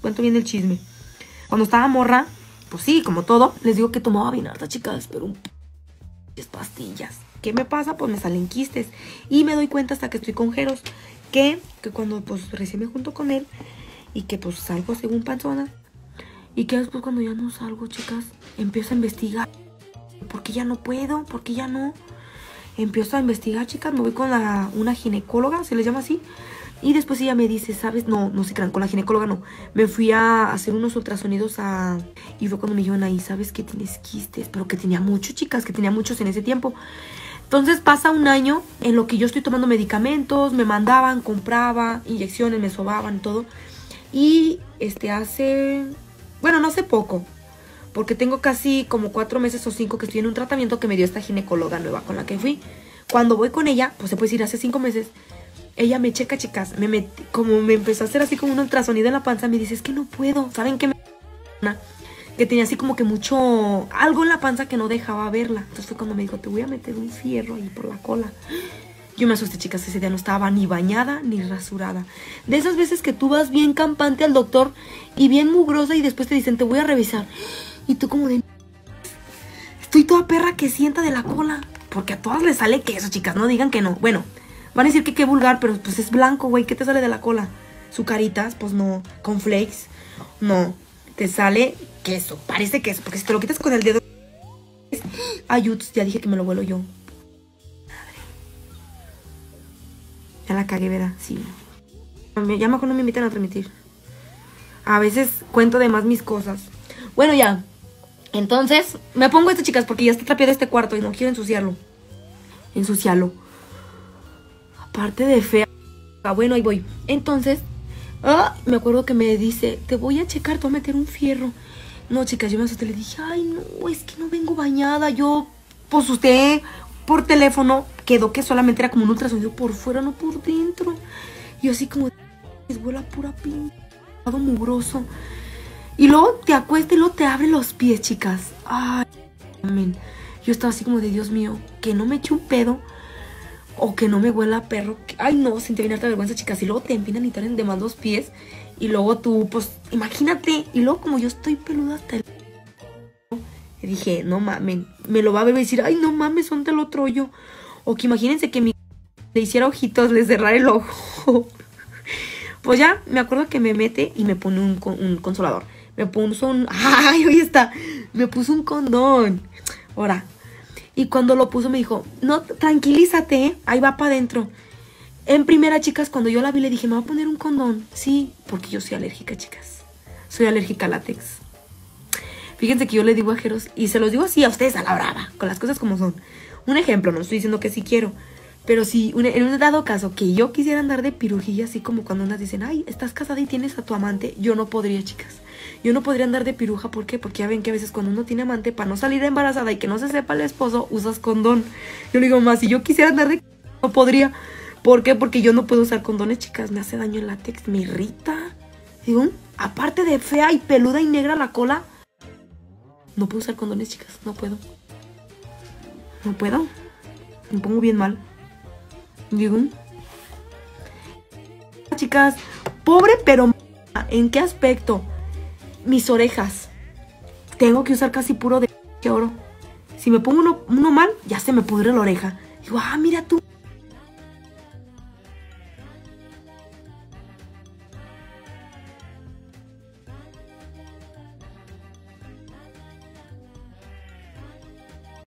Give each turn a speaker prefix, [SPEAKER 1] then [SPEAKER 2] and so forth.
[SPEAKER 1] cuento bien el chisme. Cuando estaba morra, pues sí, como todo, les digo que tomaba bien harta, chicas, pero pastillas. ¿Qué me pasa? Pues me salen quistes. Y me doy cuenta hasta que estoy con Jeros que cuando pues recién me junto con él y que pues salgo según panzona y que después cuando ya no salgo, chicas, empiezo a investigar. ¿Por qué ya no puedo? ¿Por qué ya no? Empiezo a investigar, chicas, me voy con una ginecóloga, se les llama así. Y después ella me dice, ¿sabes? No se crean, con la ginecóloga no. Me fui a hacer unos ultrasonidos y fue cuando me dijeron ahí, ¿sabes que tienes quistes? Pero que tenía muchos, chicas, que tenía muchos en ese tiempo. Entonces pasa un año en lo que yo estoy tomando medicamentos, me mandaban, compraba, inyecciones, me sobaban, todo. Y no hace poco, porque tengo casi como 4 meses o 5 que estoy en un tratamiento que me dio esta ginecóloga nueva con la que fui. Cuando voy con ella, pues se puede decir hace 5 meses, ella me checa, chicas, como me empezó a hacer así como un ultrasonido en la panza, me dice, es que no puedo, ¿saben qué? Que tenía así como que algo en la panza que no dejaba verla. Entonces fue cuando me dijo, te voy a meter un fierro ahí por la cola. Yo me asusté, chicas, ese día no estaba ni bañada ni rasurada. De esas veces que tú vas bien campante al doctor y bien mugrosa y después te dicen, te voy a revisar. Y tú como de... Estoy toda perra que sienta de la cola. Porque a todas les sale queso, chicas, no digan que no. Bueno, van a decir que qué vulgar, pero pues es blanco, güey. ¿Qué te sale de la cola? Sucaritas, pues no. Cornflakes, no. Te sale queso, parece queso. Porque si te lo quitas con el dedo... Ay, ya dije que me lo vuelo yo. Ya la cagué, ¿verdad? Sí. Ya mejor no me invitan a transmitir. A veces cuento de más mis cosas. Bueno, ya. Entonces, me pongo esto, chicas, porque ya está trapeado este cuarto y no quiero ensuciarlo. Aparte de fea. Bueno, ahí voy. Entonces, me acuerdo que me dice, te voy a checar, te voy a meter un fierro. No, chicas, yo me asusté. Le dije, ay, no, es que no vengo bañada. Yo, pues usted, por teléfono, quedó que solamente era como un ultrasonido por fuera, no por dentro. Y yo así como, es bola pura pinta, mugroso. Y luego te acuesta y luego te abre los pies, chicas. Ay, amén. Yo estaba así como de, Dios mío, que no me eche un pedo o que no me huela a perro. Ay, no, sentí bien harta vergüenza, chicas. Y luego te empinan y te abren de más los pies. Y luego tú, pues, imagínate. Y luego como yo estoy peluda hasta el... Y dije, no mames, me lo va a ver y decir, ay, no mames, son del otro hoyo. O que imagínense que le hiciera ojitos, le cerrara el ojo. Pues ya, me acuerdo que me mete y me pone un consolador. Me puso ¡ay, ahí está! Me puso un condón. Ahora. Y cuando lo puso me dijo, no, tranquilízate, ¿eh? Ahí va para adentro. En primera, chicas, cuando yo la vi le dije, ¿me va a poner un condón? Sí, porque yo soy alérgica, chicas. Soy alérgica al látex. Fíjense que yo le digo a Jeros, y se los digo así a ustedes a la brava, con las cosas como son. Un ejemplo, no estoy diciendo que sí quiero, pero si en un dado caso que yo quisiera andar de pirujilla, así como cuando unas dicen, ay, estás casada y tienes a tu amante, yo no podría, chicas. Yo no podría andar de piruja, ¿por qué? Porque ya ven que a veces cuando uno tiene amante, para no salir embarazada y que no se sepa el esposo, usas condón. Yo le digo, más, si yo quisiera andar de... no podría. ¿Por qué? Porque yo no puedo usar condones, chicas, me hace daño el látex, me irrita. Digo, aparte de fea y peluda y negra la cola, no puedo usar condones, chicas, no puedo. No puedo. Me pongo bien mal. Digo, chicas, pobre pero... ¿En qué aspecto? Mis orejas. Tengo que usar casi puro de oro. Si me pongo uno mal, ya se me pudre la oreja. Digo, mira tú.